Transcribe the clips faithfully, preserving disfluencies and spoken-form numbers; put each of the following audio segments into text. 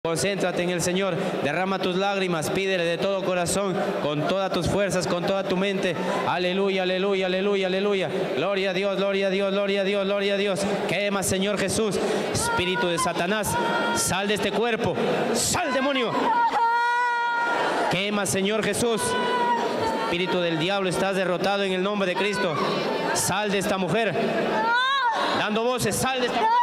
Concéntrate en el Señor, derrama tus lágrimas, pídele de todo corazón, con todas tus fuerzas, con toda tu mente. Aleluya, aleluya, aleluya, aleluya. Gloria a Dios, gloria a Dios, gloria a Dios, gloria a Dios. Quema, Señor Jesús. Espíritu de Satanás, sal de este cuerpo. Sal, demonio. Quema, Señor Jesús. Espíritu del diablo, estás derrotado en el nombre de Cristo. Sal de esta mujer. Dando voces, sal de esta mujer.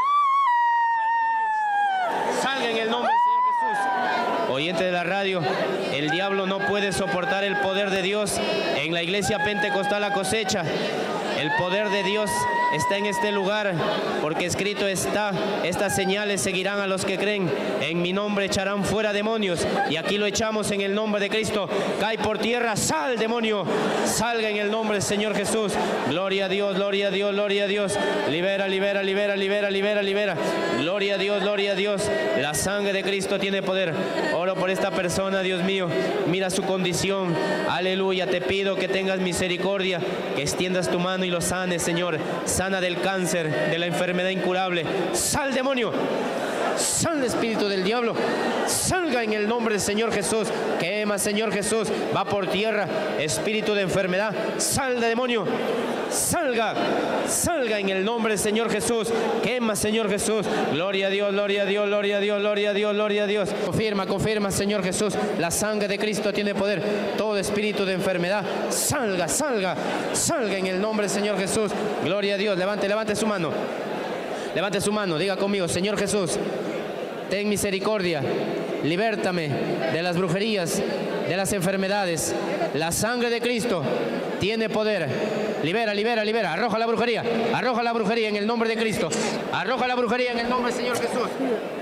Salga en el nombre del Señor Jesús. Oyente de la radio, el diablo no puede soportar el poder de Dios en la iglesia pentecostal La Cosecha. El poder de Dios está en este lugar, porque escrito está: estas señales seguirán a los que creen, en mi nombre echarán fuera demonios, y aquí lo echamos en el nombre de Cristo. Cae por tierra, sal, demonio, salga en el nombre del Señor Jesús. Gloria a Dios, gloria a Dios, gloria a Dios. Libera, libera, libera, libera, libera, libera. Gloria a Dios, gloria a Dios. La sangre de Cristo tiene poder. Oro por esta persona, Dios mío, mira su condición. Aleluya, te pido que tengas misericordia, que extiendas tu mano y lo sanes, Señor. Sana del cáncer, de la enfermedad incurable. Sal, demonio. Sal, espíritu del diablo. Salga en el nombre del Señor Jesús. Quema, Señor Jesús. Va por tierra. Espíritu de enfermedad. Sal, demonio. Salga. Salga en el nombre del Señor Jesús. Quema, Señor Jesús. Gloria a Dios, gloria a Dios, gloria a Dios, gloria a Dios, gloria a Dios. Confirma, confirma, Señor Jesús. La sangre de Cristo tiene poder. Todo espíritu de enfermedad, salga, salga, salga en el nombre del Señor Jesús. Gloria a Dios. Levante, levante su mano. Levante su mano, diga conmigo: Señor Jesús, ten misericordia, libértame de las brujerías, de las enfermedades. La sangre de Cristo tiene poder. Libera, libera, libera. Arroja la brujería, arroja la brujería en el nombre de Cristo. Arroja la brujería en el nombre del Señor Jesús.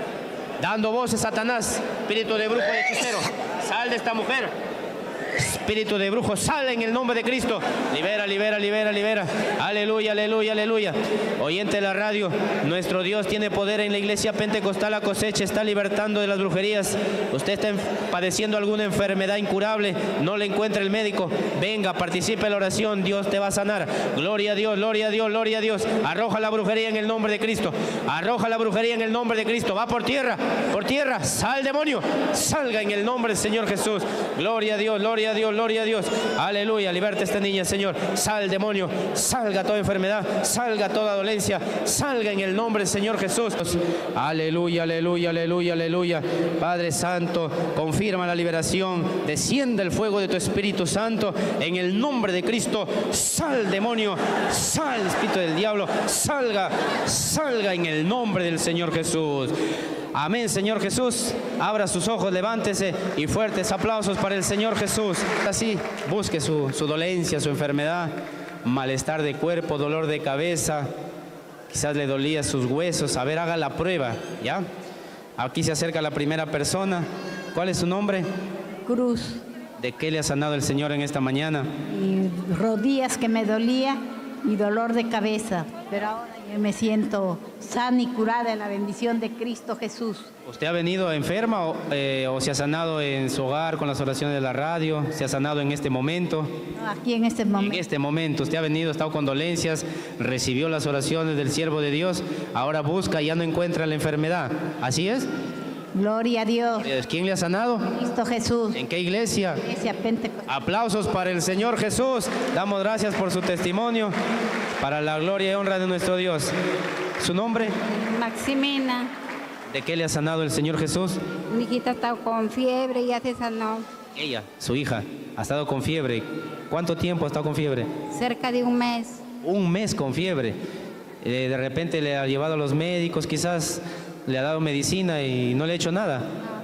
Dando voces, Satanás, espíritu de brujo y hechicero, sal de esta mujer. Espíritu de brujo, sal en el nombre de Cristo. Libera, libera, libera, libera. Aleluya, aleluya, aleluya. Oyente de la radio, nuestro Dios tiene poder en la iglesia pentecostal La Cosecha. Está libertando de las brujerías. Usted está padeciendo alguna enfermedad incurable, no le encuentra el médico. Venga, participe en la oración, Dios te va a sanar. Gloria a Dios, gloria a Dios, gloria a Dios. Arroja la brujería en el nombre de Cristo. Arroja la brujería en el nombre de Cristo. Va por tierra, por tierra. Sal, demonio. Salga en el nombre del Señor Jesús. Gloria a Dios, gloria a Dios, gloria a Dios. Aleluya, liberta a esta niña, Señor. Sal, demonio, salga toda enfermedad, salga toda dolencia, salga en el nombre del Señor Jesús. Aleluya, aleluya, aleluya, aleluya. Padre Santo, confirma la liberación. Desciende el fuego de tu Espíritu Santo en el nombre de Cristo. Sal, demonio, sal, espíritu del diablo, salga, salga en el nombre del Señor Jesús. Amén, Señor Jesús. Abra sus ojos, levántese, y fuertes aplausos para el Señor Jesús. Así, busque su, su dolencia, su enfermedad, malestar de cuerpo, dolor de cabeza, quizás le dolía sus huesos. A ver, haga la prueba, ¿ya? Aquí se acerca la primera persona. ¿Cuál es su nombre? Cruz. ¿De qué le ha sanado el Señor en esta mañana? Y rodillas que me dolía y dolor de cabeza, pero ahora yo me siento sana y curada en la bendición de Cristo Jesús. ¿Usted ha venido enferma o, eh, o se ha sanado en su hogar con las oraciones de la radio? ¿Se ha sanado en este momento? No, aquí en este momento. En este momento usted ha venido, ha estado con dolencias, recibió las oraciones del siervo de Dios, ahora busca y ya no encuentra la enfermedad. ¿Así es? Gloria a Dios. ¿Quién le ha sanado? Cristo Jesús. ¿En qué iglesia? Iglesia Pentecostal. Aplausos para el Señor Jesús. Damos gracias por su testimonio, para la gloria y honra de nuestro Dios. ¿Su nombre? Maximina. ¿De qué le ha sanado el Señor Jesús? Mi hijita está con fiebre y ya se sanó. Ella, su hija, ha estado con fiebre. ¿Cuánto tiempo ha estado con fiebre? Cerca de un mes. Un mes con fiebre. Eh, de repente le ha llevado a los médicos, quizás le ha dado medicina y no le ha hecho nada.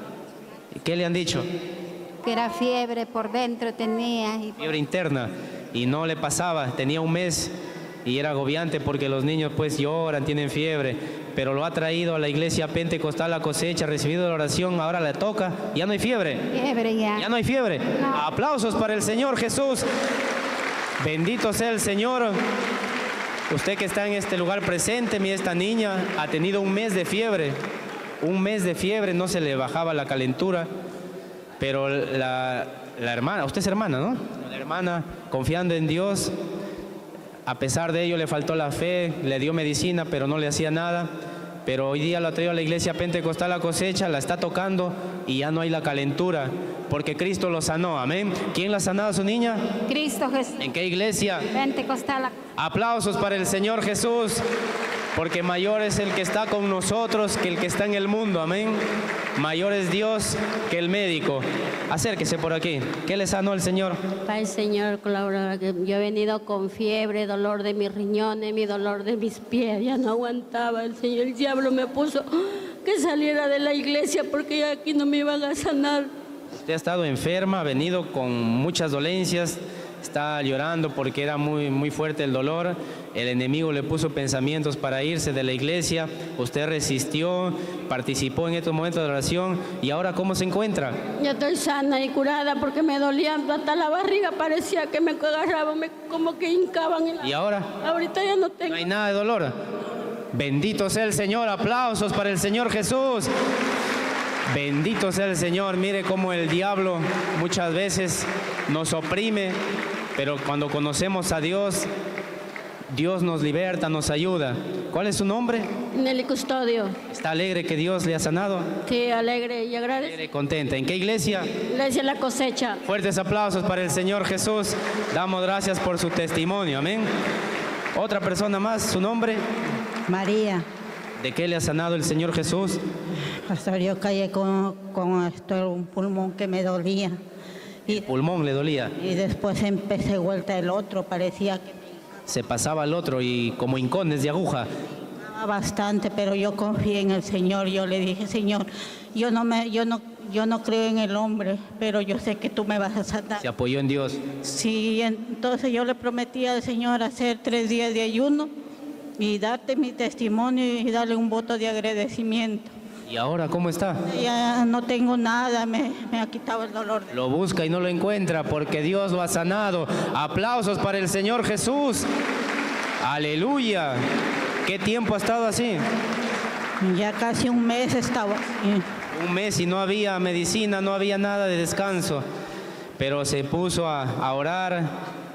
¿Qué le han dicho? Que era fiebre por dentro tenía. Y... fiebre interna, y no le pasaba. Tenía un mes y era agobiante porque los niños pues lloran, tienen fiebre, pero lo ha traído a la iglesia pentecostal La Cosecha, ha recibido la oración, ahora le toca, ya no hay fiebre. Fiebre ya. Ya no hay fiebre. No. Aplausos para el Señor Jesús. Bendito sea el Señor. Usted que está en este lugar presente, mire, esta niña ha tenido un mes de fiebre, un mes de fiebre, no se le bajaba la calentura, pero la, la hermana, usted es hermana, ¿no? La hermana, confiando en Dios, a pesar de ello le faltó la fe, le dio medicina, pero no le hacía nada. pero hoy día lo ha traído a la iglesia pentecostal La Cosecha, la está tocando y ya no hay la calentura, porque Cristo lo sanó, amén. ¿Quién la ha sanado a su niña? Cristo Jesús. ¿En qué iglesia? Pentecostal. Aplausos para el Señor Jesús, porque mayor es el que está con nosotros que el que está en el mundo, amén. Mayor es Dios que el médico. Acérquese por aquí. ¿Qué le sanó el Señor? Padre Señor, colabora, que yo he venido con fiebre, dolor de mis riñones, mi dolor de mis pies, ya no aguantaba. El Señor, el diablo me puso que saliera de la iglesia porque ya aquí no me iban a sanar. Usted ha estado enferma, ha venido con muchas dolencias, está llorando porque era muy, muy fuerte el dolor. El enemigo le puso pensamientos para irse de la iglesia. Usted resistió, participó en estos momentos de oración. ¿Y ahora cómo se encuentra? Ya estoy sana y curada porque me dolía hasta la barriga, parecía que me agarraban, me, como que hincaban. En la... ¿Y ahora? Ahorita ya no tengo. No hay nada de dolor. Bendito sea el Señor. Aplausos para el Señor Jesús. Bendito sea el Señor. Mire cómo el diablo muchas veces nos oprime, pero cuando conocemos a Dios, Dios nos liberta, nos ayuda. ¿Cuál es su nombre? Nelly Custodio. ¿Está alegre que Dios le ha sanado? Sí, alegre y agradecida. Alegre, contenta. ¿En qué iglesia? Iglesia La Cosecha. Fuertes aplausos para el Señor Jesús. Damos gracias por su testimonio. Amén. Otra persona más, ¿su nombre? María. ¿De qué le ha sanado el Señor Jesús? Pastor, yo caí con, con esto, un pulmón que me dolía. Y, El pulmón le dolía. y después empecé vuelta el otro, parecía que Se pasaba al otro y como hincones de aguja. me daba bastante, pero yo confié en el Señor. Yo le dije, Señor, yo no, me, yo no, yo no creo en el hombre, pero yo sé que tú me vas a sanar. Se apoyó en Dios. Sí, entonces yo le prometí al Señor hacer tres días de ayuno y darte mi testimonio y darle un voto de agradecimiento. ¿Y ahora cómo está? Ya no tengo nada, me, me ha quitado el dolor. Lo busca y no lo encuentra porque Dios lo ha sanado. Aplausos para el Señor Jesús. Aleluya. ¿Qué tiempo ha estado así? Ya casi un mes estaba así. Un mes y no había medicina, no había nada de descanso. Pero se puso a, a orar,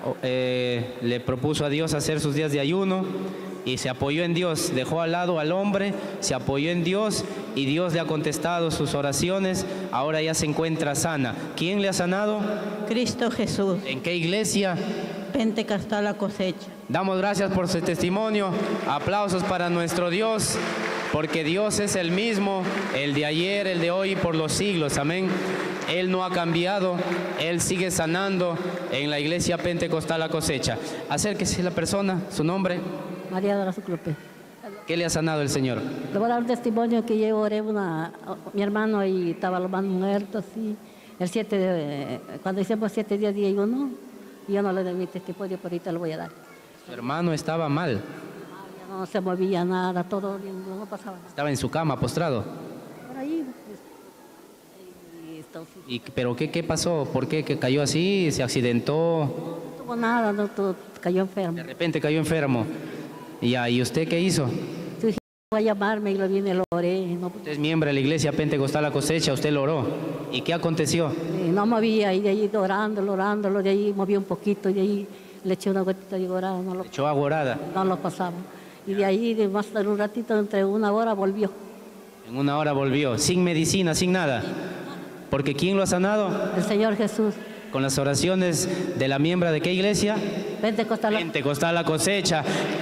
eh, le propuso a Dios hacer sus días de ayuno y se apoyó en Dios. Dejó al lado al hombre, se apoyó en Dios y Dios le ha contestado sus oraciones. Ahora ya se encuentra sana. ¿Quién le ha sanado? Cristo Jesús, ¿En qué iglesia? Pentecostal La Cosecha. Damos gracias por su testimonio. Aplausos para nuestro Dios, porque Dios es el mismo, el de ayer, el de hoy y por los siglos. Amén. Él no ha cambiado, Él sigue sanando en la iglesia Pentecostal La Cosecha. Acérquese la persona, su nombre. María de la Sucrupe. ¿Qué le ha sanado el Señor? Le voy a dar un testimonio que yo oré una, mi hermano y estaba los manos muertos, sí. El siete de, cuando hicimos siete días de ayuno, yo no le doy mi testimonio, pero ahorita lo voy a dar. Su hermano estaba mal, Ya no se movía nada, todo, no pasaba nada. estaba en su cama postrado. Por ahí. Y entonces, ¿Y, ¿Pero qué, qué pasó? ¿Por qué? ¿Que cayó así? ¿Se accidentó? no tuvo nada, no tuvo, cayó enfermo. De repente cayó enfermo. Ya, ¿y usted qué hizo? Su hija fue a llamarme y lo vine y lo oré. No, Usted es miembro de la iglesia Pentecostal La Cosecha, usted lo oró. ¿Y qué aconteció? y no movía, y de ahí orándolo, orándolo, de ahí movía un poquito, y de ahí le eché una gotita de orado, no lo, Echó agua orada. no lo pasaba. Y de ahí, de más tarde, un ratito, entre una hora, volvió. En una hora volvió, sin medicina, sin nada. Porque ¿quién lo ha sanado? El Señor Jesús. Con las oraciones de la miembro de qué iglesia? Pentecostal. Pentecostal La Cosecha.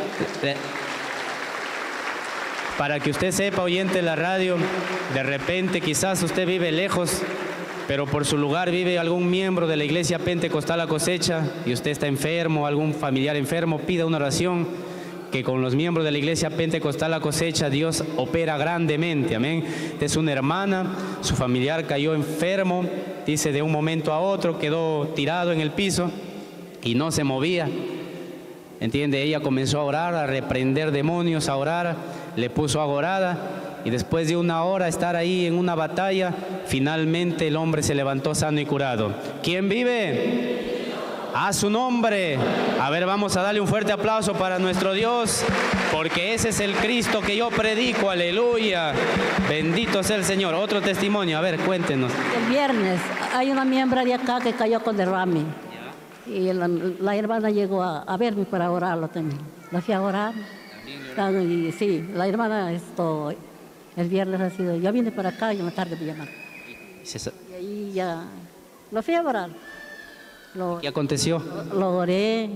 Para que usted sepa, oyente de la radio, de repente quizás usted vive lejos, pero por su lugar vive algún miembro de la iglesia Pentecostal La Cosecha y usted está enfermo, algún familiar enfermo, pida una oración, que con los miembros de la iglesia Pentecostal La Cosecha Dios opera grandemente, amén. Esta es una hermana, su familiar cayó enfermo, dice de un momento a otro, quedó tirado en el piso y no se movía. ¿Entiende? Ella comenzó a orar, a reprender demonios, a orar, le puso agua orada y después de una hora estar ahí en una batalla, finalmente el hombre se levantó sano y curado. ¿Quién vive? A su nombre. A ver, vamos a darle un fuerte aplauso para nuestro Dios, porque ese es el Cristo que yo predico, aleluya. Bendito sea el Señor. Otro testimonio, a ver, cuéntenos. El viernes hay una miembro de acá que cayó con derrame. Y la, la hermana llegó a, a verme para orarlo también. La fui a orar. Están, y sí, la hermana, esto, el viernes ha sido, ya vine para acá y en la tarde me llamaron. Y ahí ya, lo fui a orar. Lo, ¿Qué aconteció? Lo, lo oré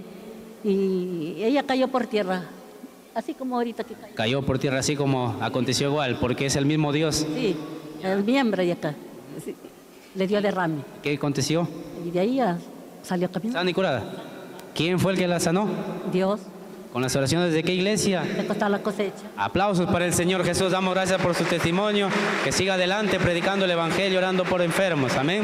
y ella cayó por tierra, así como ahorita que cayó. Cayó por tierra así como aconteció igual, porque es el mismo Dios. Sí, el miembro de acá, sí, le dio derrame. ¿Qué aconteció? Y de ahí ya salió caminando. ¿Sana y curada? ¿Quién fue el que la sanó? Dios. ¿Con las oraciones de qué iglesia? Le costó la cosecha. Aplausos para el Señor Jesús. Damos gracias por su testimonio. Que siga adelante predicando el Evangelio, orando por enfermos. Amén.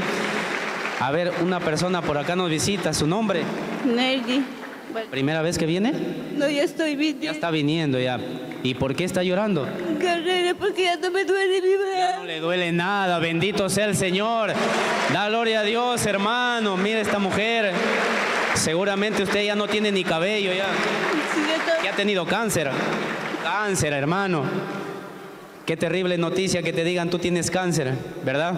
A ver, una persona por acá nos visita. ¿Su nombre? Nelly. Bueno, ¿Primera vez que viene? no, ya estoy viniendo. Ya está viniendo ya. ¿Y por qué está llorando? Carrera, porque ya no me duele mi Ya brazo. no le duele nada. Bendito sea el Señor. Da gloria a Dios, hermano. Mire esta mujer. Seguramente usted ya no tiene ni cabello ya. Sí, ya está. Que ha tenido cáncer. Cáncer, hermano. Qué terrible noticia que te digan tú tienes cáncer, ¿verdad?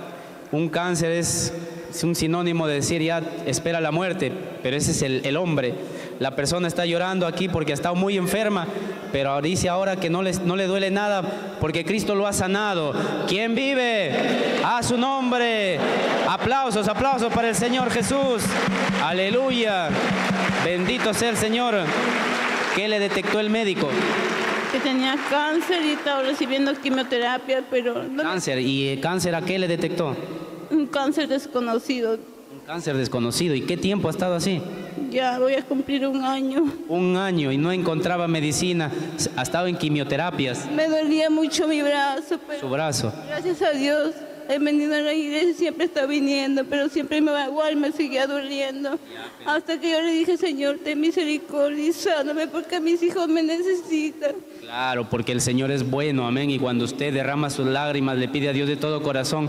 Un cáncer es, es un sinónimo de decir ya espera la muerte, pero ese es el, el hombre. La persona está llorando aquí porque ha estado muy enferma, pero dice ahora que no le, no le duele nada porque Cristo lo ha sanado. ¿Quién vive? A su nombre. Aplausos, aplausos para el Señor Jesús. Aleluya. Bendito sea el Señor. ¿Qué le detectó el médico? Que tenía cáncer y estaba recibiendo quimioterapia, pero no, Cáncer. ¿Y eh, cáncer a qué le detectó? un cáncer desconocido. Un cáncer desconocido. ¿Y qué tiempo ha estado así? Ya voy a cumplir un año. Un año y no encontraba medicina. Ha estado en quimioterapias. Me dolía mucho mi brazo, Su pero brazo. gracias a Dios he venido a la iglesia, siempre está viniendo, pero siempre me va igual, me seguía doliendo. Hasta que yo le dije, Señor, ten misericordia y sáname porque mis hijos me necesitan. Claro, porque el Señor es bueno, amén. Y cuando usted derrama sus lágrimas, le pide a Dios de todo corazón,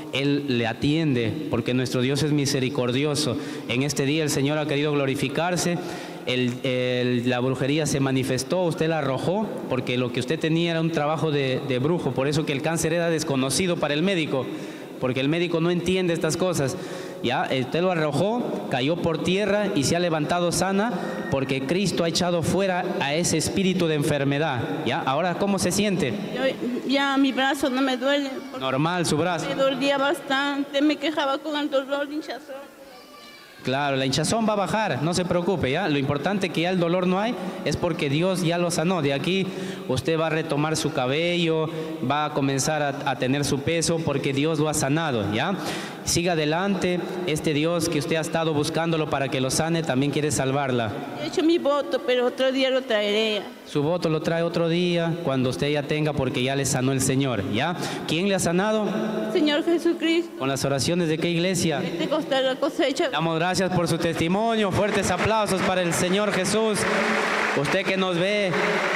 Él le atiende, porque nuestro Dios es misericordioso. En este día el Señor ha querido glorificarse. El, el, la brujería se manifestó, usted la arrojó, porque lo que usted tenía era un trabajo de, de brujo. Por eso que el cáncer era desconocido para el médico, porque el médico no entiende estas cosas. Ya, usted lo arrojó, cayó por tierra y se ha levantado sana, porque Cristo ha echado fuera a ese espíritu de enfermedad. Ya, ahora ¿cómo se siente? Yo- ya mi brazo no me duele, porque Normal su brazo. me dolía bastante, me quejaba con el dolor de hinchazón. Claro, la hinchazón va a bajar, no se preocupe, ¿ya? Lo importante que ya el dolor no hay es porque Dios ya lo sanó. De aquí usted va a retomar su cabello, va a comenzar a, a tener su peso porque Dios lo ha sanado, ¿ya? Siga adelante, este Dios que usted ha estado buscándolo para que lo sane, también quiere salvarla. He hecho mi voto, pero otro día lo traeré. Su voto lo trae otro día, cuando usted ya tenga, porque ya le sanó el Señor, ¿ya? ¿Quién le ha sanado? Señor Jesucristo, ¿Con las oraciones de qué iglesia? te costará la cosecha. Damos gracias por su testimonio. Fuertes aplausos para el Señor Jesús. Usted que nos ve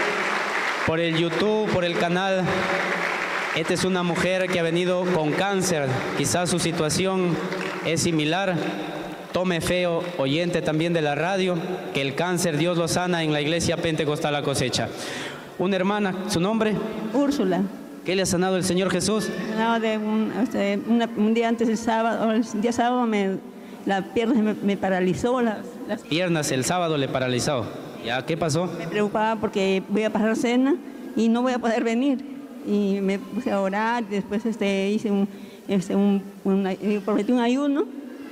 por el YouTube, por el canal. Esta es una mujer que ha venido con cáncer. Quizás su situación es similar. Tome fe, oyente también de la radio, que el cáncer Dios lo sana en la iglesia Pentecostal La Cosecha. Una hermana, ¿su nombre? Úrsula. ¿Qué le ha sanado el Señor Jesús? No, de un, este, una- un día antes del sábado, el día sábado me, la pierna me, me paralizó, las, las- Piernas el sábado le paralizó. ¿Ya qué pasó? me preocupaba porque voy a pasar cena y no voy a poder venir. Y me puse a orar, después este, hice un, este, un, un, eh, prometí un ayuno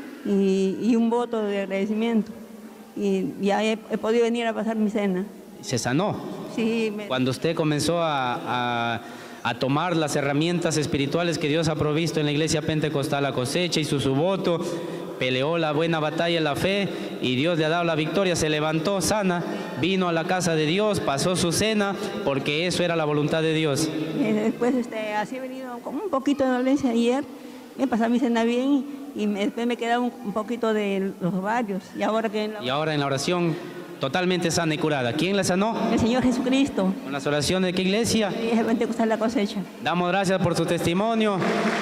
y, y un voto de agradecimiento. Y ya he, he podido venir a pasar mi cena. Se sanó. Sí, me- Cuando usted comenzó a, a- a tomar las herramientas espirituales que Dios ha provisto en la iglesia Pentecostal La Cosecha, hizo su voto, peleó la buena batalla en la fe y Dios le ha dado la victoria, se levantó sana, vino a la casa de Dios, pasó su cena, porque eso era la voluntad de Dios. Eh, Después, este, así he venido con un poquito de dolencia ayer, he pasado mi cena bien y me- después me quedaba un, un poquito de los ovarios. Y ahora que en la- Y ahora en la oración, totalmente sana y curada. ¿Quién la sanó? el Señor Jesucristo, Con las oraciones de qué iglesia. y es Pentecostal La Cosecha. Damos gracias por su testimonio.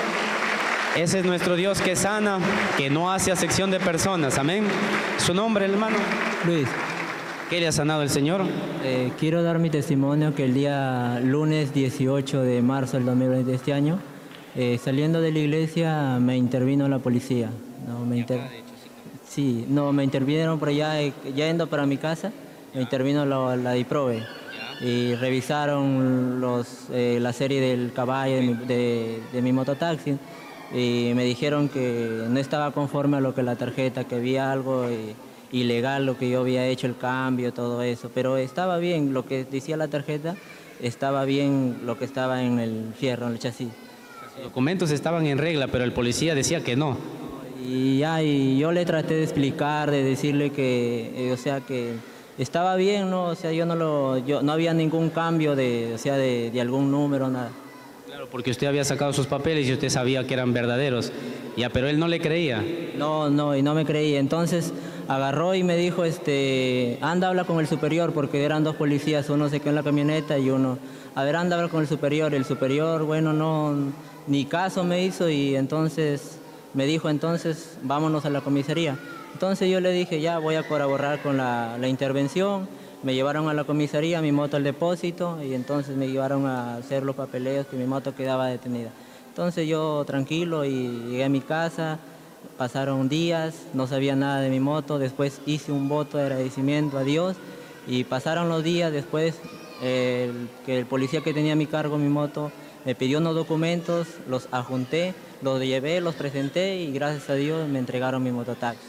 Ese es nuestro Dios que sana, que no hace acepción de personas. Amén. Su nombre, hermano. Luis, ¿Qué le ha sanado el Señor? eh, quiero dar mi testimonio que el día lunes dieciocho de marzo del dos mil veinte de este año, eh, saliendo de la iglesia me intervino la policía. No, me inter- Sí, no, me intervinieron por allá, eh, yendo para mi casa, me intervino la, la DIPROVE. y revisaron los, eh, la serie del caballo de mi, de, de mi mototaxi y me dijeron que no estaba conforme a lo que la tarjeta, que había algo eh, ilegal, lo que yo había hecho, el cambio, todo eso, pero estaba bien lo que decía la tarjeta, estaba bien lo que estaba en el fierro, en el chasis. Los documentos estaban en regla, pero el policía decía que no. Y ya, y yo le traté de explicar, de decirle que, eh, o sea, que estaba bien, ¿no? O sea, yo no lo, yo, no había ningún cambio de, o sea, de, de algún número, nada. Claro, porque usted había sacado sus papeles y usted sabía que eran verdaderos. Ya, pero él no le creía. No, no, y no me creía. Entonces agarró y me dijo, este, anda, habla con el superior, porque eran dos policías, uno se quedó en la camioneta y uno, a ver, anda, habla con el superior. El superior, bueno, no, ni caso me hizo y entonces me dijo, entonces, vámonos a la comisaría. Entonces yo le dije, ya voy a colaborar con la, la intervención. Me llevaron a la comisaría, mi moto al depósito, y entonces me llevaron a hacer los papeleos que mi moto quedaba detenida. Entonces yo tranquilo y llegué a mi casa, pasaron días, no sabía nada de mi moto, después hice un voto de agradecimiento a Dios y pasaron los días, después eh, el, que el policía que tenía a mi cargo mi moto me pidió unos documentos, los adjunté, los llevé, los presenté y gracias a Dios me entregaron mi mototaxi.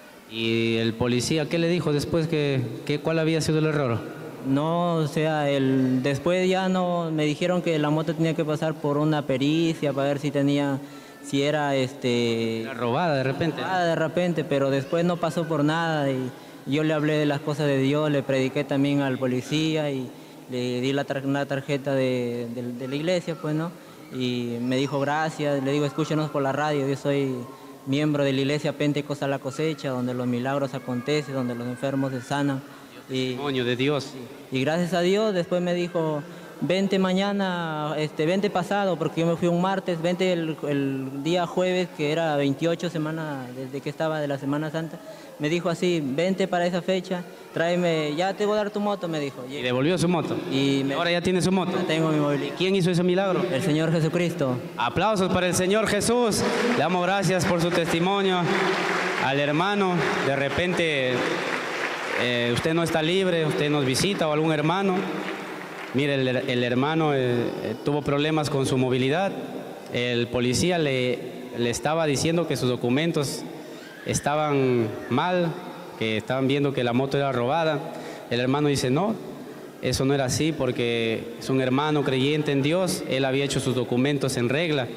¿Y el policía qué le dijo después? Que, que, ¿Cuál había sido el error? No, o sea, el, después ya no, me dijeron que la moto tenía que pasar por una pericia para ver si tenía, si era este... Era robada de repente. Robada de repente, pero después no pasó por nada y yo le hablé de las cosas de Dios, le prediqué también al policía y le di la tar una tarjeta de, de, de la iglesia, pues, ¿no? Y me dijo gracias, le digo, escúchenos por la radio, yo soy miembro de la iglesia Pentecostal La Cosecha, donde los milagros acontecen, donde los enfermos se sanan. Y, testimonio de Dios. Y gracias a Dios, después me dijo, vente mañana, este, vente pasado, porque yo me fui un martes, vente el, el día jueves, que era veintiocho semanas desde que estaba de la Semana Santa. Me dijo así, vente para esa fecha, tráeme, ya te voy a dar tu moto, me dijo. Y devolvió su moto. Y me, ahora ya tiene su moto. Ya tengo mi movilidad. ¿Quién hizo ese milagro? El Señor Jesucristo. Aplausos para el Señor Jesús. Le damos gracias por su testimonio. Al hermano, de repente eh, usted no está libre, usted nos visita o algún hermano. Mire, el, el hermano eh, tuvo problemas con su movilidad. El policía le, le estaba diciendo que sus documentos estaban mal, que estaban viendo que la moto era robada. El hermano dice, no, eso no era así porque es un hermano creyente en Dios, él había hecho sus documentos en regla.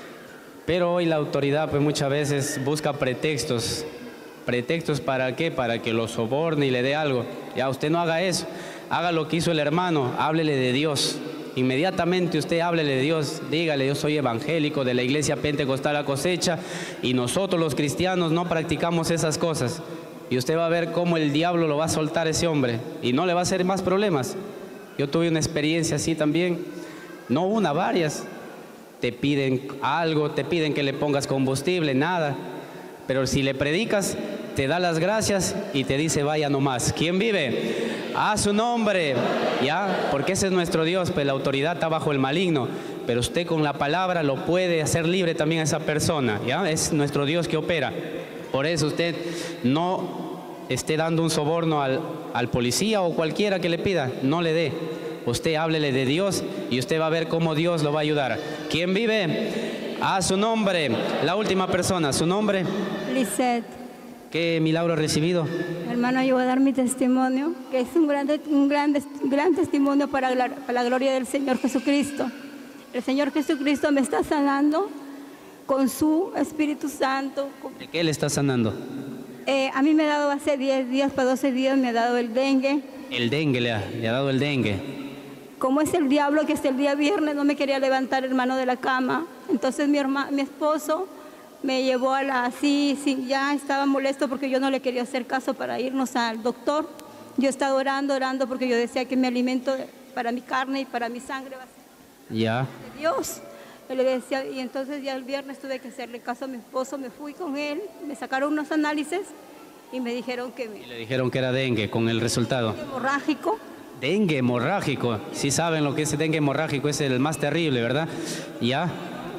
Pero hoy la autoridad pues muchas veces busca pretextos. ¿Pretextos para qué? Para que lo soborne y le dé algo. Ya, usted no haga eso, haga lo que hizo el hermano, háblele de Dios. Inmediatamente usted háblele de Dios, dígale, yo soy evangélico de la iglesia Pentecostal La Cosecha y nosotros los cristianos no practicamos esas cosas. Y usted va a ver cómo el diablo lo va a soltar a ese hombre y no le va a hacer más problemas. Yo tuve una experiencia así también, no una, varias. Te piden algo, te piden que le pongas combustible, nada. Pero si le predicas, te da las gracias y te dice vaya nomás. ¿Quién vive? A su nombre, ¿ya? Porque ese es nuestro Dios, pues la autoridad está bajo el maligno. Pero usted con la palabra lo puede hacer libre también a esa persona, ¿ya? Es nuestro Dios que opera. Por eso usted no esté dando un soborno al, al policía o cualquiera que le pida, no le dé. Usted háblele de Dios y usted va a ver cómo Dios lo va a ayudar. ¿Quién vive? A su nombre. La última persona, ¿su nombre? Lisette. ¿Qué milagro ha recibido? Hermano, yo voy a dar mi testimonio, que es un gran, un gran, gran testimonio para la, para la gloria del Señor Jesucristo. El Señor Jesucristo me está sanando con su Espíritu Santo. ¿De qué le está sanando? Eh, a mí me ha dado hace diez días, para doce días, me ha dado el dengue. El dengue, le ha, le ha dado el dengue. Como es el diablo que hasta el día viernes no me quería levantar, hermano, de la cama. Entonces mi, hermano, mi esposo me llevó a la... Sí, sí, ya estaba molesto porque yo no le quería hacer caso para irnos al doctor. Yo estaba orando, orando porque yo decía que mi alimento para mi carne y para mi sangre va a ser ya de Dios. Yo le decía, y entonces ya el viernes tuve que hacerle caso a mi esposo, me fui con él, me sacaron unos análisis y me dijeron que... Me... Y le dijeron que era dengue, con el resultado. Hemorrágico. Dengue hemorrágico, sí saben lo que es dengue hemorrágico, es el más terrible, ¿verdad? Ya.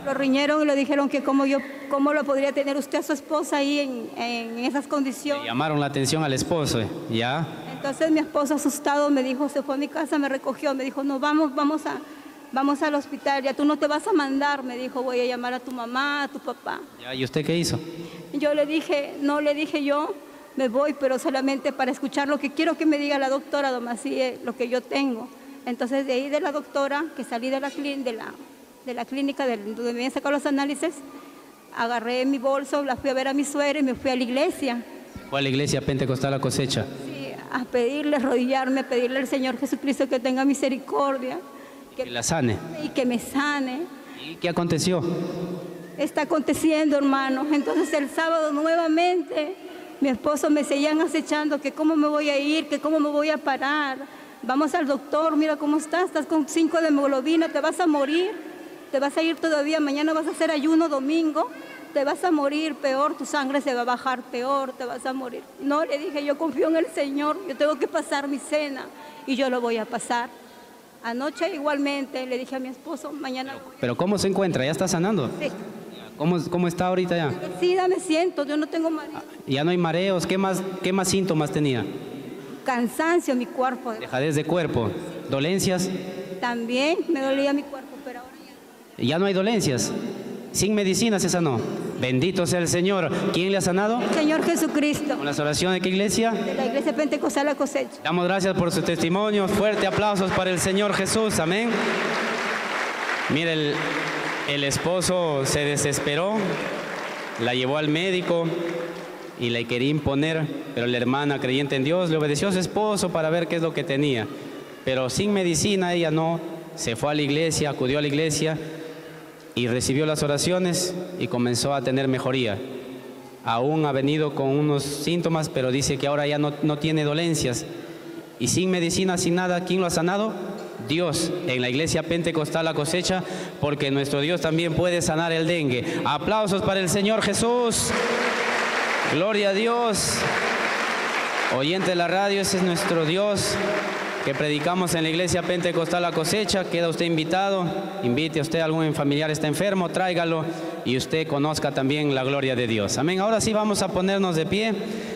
Lo riñeron y le dijeron que cómo, yo, cómo lo podría tener usted a su esposa ahí en, en esas condiciones. Le llamaron la atención al esposo, ¿eh? ¿Ya? Entonces mi esposo asustado me dijo, se fue a mi casa, me recogió, me dijo, no, vamos, vamos, a, vamos al hospital, ya tú no te vas a mandar, me dijo, voy a llamar a tu mamá, a tu papá. ¿Ya? ¿Y usted qué hizo? Yo le dije, no, le dije yo, me voy, pero solamente para escuchar lo que quiero que me diga la doctora, don Macié, lo que yo tengo. Entonces de ahí de la doctora, que salí de la, de la, de la clínica de, donde me habían sacado los análisis, agarré mi bolso, la fui a ver a mi suegra y me fui a la iglesia. ¿Fue a la iglesia Pentecostal La Cosecha? Sí, a pedirle, arrodillarme, a pedirle al Señor Jesucristo que tenga misericordia. Que, que la sane. Y que me sane. ¿Y qué aconteció? Está aconteciendo, hermano. Entonces el sábado nuevamente mi esposo me seguían acechando, que cómo me voy a ir, que cómo me voy a parar. Vamos al doctor, mira cómo estás, estás con cinco de hemoglobina, te vas a morir, te vas a ir todavía, mañana vas a hacer ayuno domingo, te vas a morir peor, tu sangre se va a bajar peor, te vas a morir. No, le dije, yo confío en el Señor, yo tengo que pasar mi cena y yo lo voy a pasar. Anoche igualmente le dije a mi esposo, mañana... Pero, ¿pero cómo se encuentra? ¿Ya está sanando? Sí. ¿Cómo, cómo está ahorita ya? Sí, me siento, yo no tengo mareo. ¿Ya no hay mareos? ¿Qué más, qué más síntomas tenía? Cansancio, mi cuerpo. Dejadez de cuerpo. ¿Dolencias? También me dolía mi cuerpo, pero ahora ya... ¿Ya no hay dolencias? ¿Sin medicina se sanó? Bendito sea el Señor. ¿Quién le ha sanado? El Señor Jesucristo. ¿Con las oraciones de qué iglesia? De la iglesia Pentecostal La Cosecha. Damos gracias por su testimonio. Fuerte aplausos para el Señor Jesús. Amén. Mire, el, el esposo se desesperó, la llevó al médico y le quería imponer, pero la hermana creyente en Dios le obedeció a su esposo para ver qué es lo que tenía. Pero sin medicina ella no, se fue a la iglesia, acudió a la iglesia y recibió las oraciones y comenzó a tener mejoría. Aún ha venido con unos síntomas, pero dice que ahora ya no, no tiene dolencias. Y sin medicina, sin nada, ¿quién lo ha sanado? Dios, en la iglesia Pentecostal La Cosecha, porque nuestro Dios también puede sanar el dengue. Aplausos para el Señor Jesús. Gloria a Dios. Oyente de la radio, ese es nuestro Dios que predicamos en la iglesia Pentecostal La Cosecha. Queda usted invitado, invite a usted, algún familiar está enfermo, tráigalo y usted conozca también la gloria de Dios. Amén. Ahora sí vamos a ponernos de pie.